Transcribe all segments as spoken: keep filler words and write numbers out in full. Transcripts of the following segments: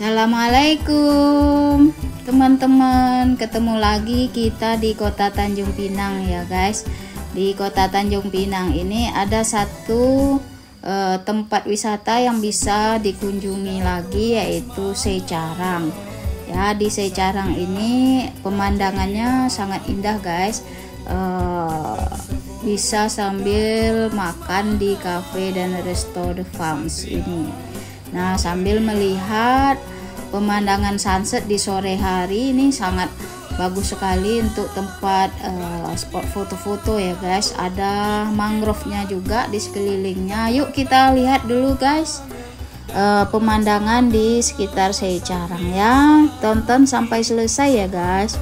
Assalamualaikum teman-teman, ketemu lagi kita di Kota Tanjung Pinang ya guys. Di Kota Tanjung Pinang ini ada satu eh, tempat wisata yang bisa dikunjungi lagi, yaitu Secarang. Ya, di Secarang ini pemandangannya sangat indah guys. Eh, bisa sambil makan di cafe dan resto The Farms ini. Nah, sambil melihat pemandangan sunset di sore hari, ini sangat bagus sekali untuk tempat uh, spot foto-foto ya guys. Ada mangrove-nya juga di sekelilingnya. Yuk kita lihat dulu guys uh, pemandangan di sekitar Secarang ya. Tonton sampai selesai ya guys.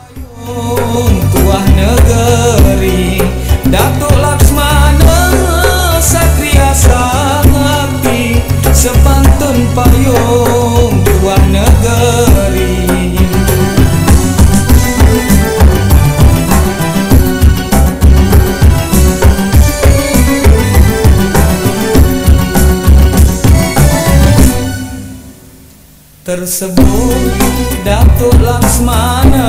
Tuah negeri Datuk Laksmana Satria Sakti, sepantun payung tuah negeri. Tersebut Datuk Laksmana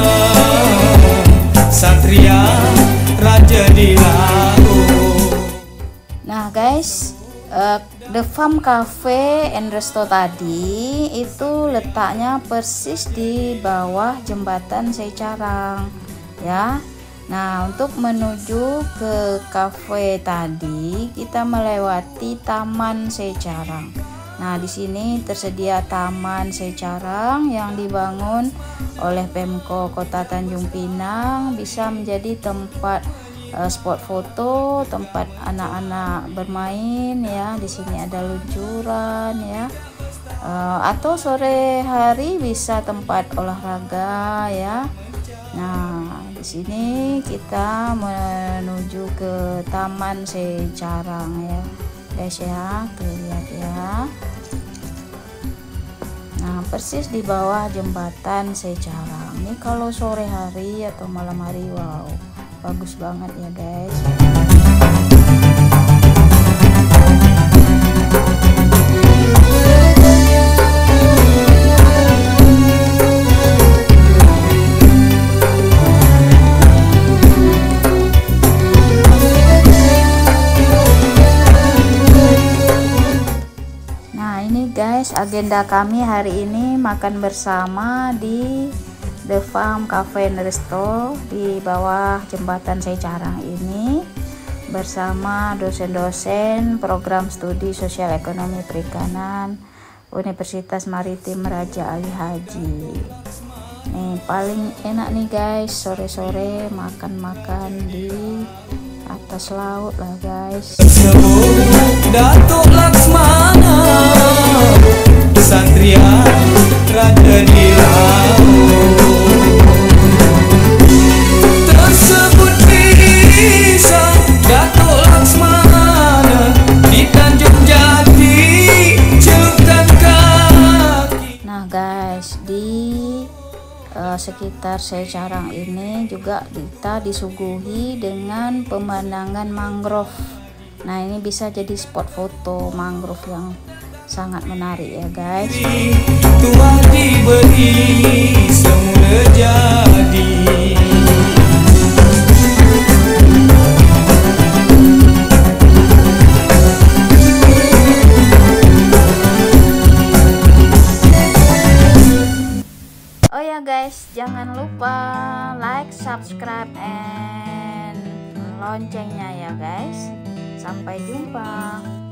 Satria Raja di Laut. Nah guys, uh, The Farm Cafe and Resto tadi itu letaknya persis di bawah jembatan Secarang ya. Nah, untuk menuju ke cafe tadi kita melewati Taman Secarang. Nah, di sini tersedia Taman Secarang yang dibangun oleh Pemko Kota Tanjung Pinang, bisa menjadi tempat uh, spot foto, tempat anak-anak bermain ya. Di sini ada luncuran ya. Uh, atau sore hari bisa tempat olahraga ya. Nah, di sini kita menuju ke Taman Secarang ya. Guys ya, tuh lihat ya. Nah, persis di bawah jembatan Secarang. Ini kalau sore hari atau malam hari, wow, bagus banget ya guys. Guys, agenda kami hari ini makan bersama di The Farm Cafe and Resto di bawah jembatan Secarang ini bersama dosen-dosen program studi sosial ekonomi perikanan Universitas Maritim Raja Ali Haji. Nih paling enak nih guys, sore-sore makan-makan di atas laut lah guys. Datuk Laksmana Satria Raja di Laut, tersebut bisa Datuk Laksmana di Tanjung Jati celupkan kaki. Nah guys, di uh, sekitar Secarang ini juga kita disuguhi dengan pemandangan mangrove. Nah, ini bisa jadi spot foto mangrove yang sangat menarik ya guys. Tuah diberi semula jadi. Oh ya guys, jangan lupa like, subscribe, and loncengnya ya guys. Sampai jumpa.